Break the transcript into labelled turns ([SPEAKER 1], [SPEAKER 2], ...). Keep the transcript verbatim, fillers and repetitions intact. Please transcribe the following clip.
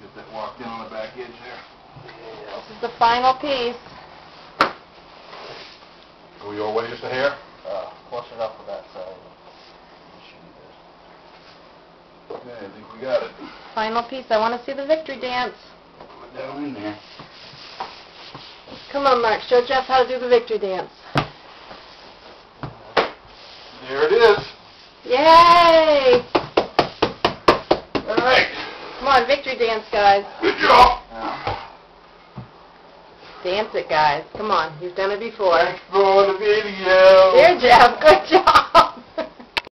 [SPEAKER 1] Get that walked in on the back edge there.
[SPEAKER 2] This is the final piece.
[SPEAKER 1] Go your way just a hair?
[SPEAKER 3] Uh, flush it up with that side.
[SPEAKER 1] Okay, I think we got it.
[SPEAKER 2] Final piece. I want to see the victory dance.
[SPEAKER 1] Put that one in there.
[SPEAKER 2] Come on, Mark. Show Jeff how to do the victory dance.
[SPEAKER 1] There it is.
[SPEAKER 2] Yay!
[SPEAKER 1] All right.
[SPEAKER 2] Come on, victory dance, guys.
[SPEAKER 1] Good job.
[SPEAKER 2] Dance it, guys. Come on. You've done it before.
[SPEAKER 1] Thanks for the video.
[SPEAKER 2] There, Jeff. Good job.